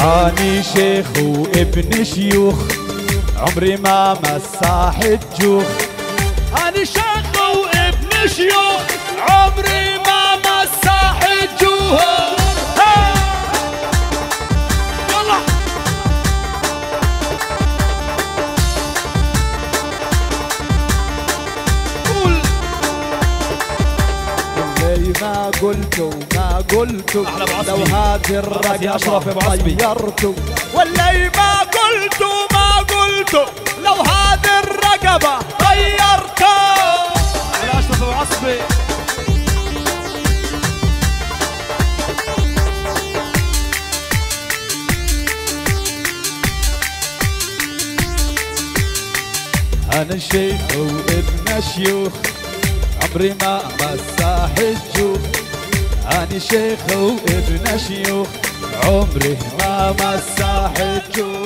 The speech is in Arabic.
اني شيخ وابن شيوخ عمري ما مساح الجوخ. اني شيخ وابن شيوخ عمري ما مساح الجوخ. يلا قول اللي ما قلته ما قلته لو هذه الرقبة غيرته. واللي ما قلته ما قلته لو هذه الرقبة غيرته. على أشرف أبو عصبي. أنا شيخ وابن شيوخ عمري ما مساح الجوخ. أنا شيخ وابن شيوخ عمري ما مساح الجوخ.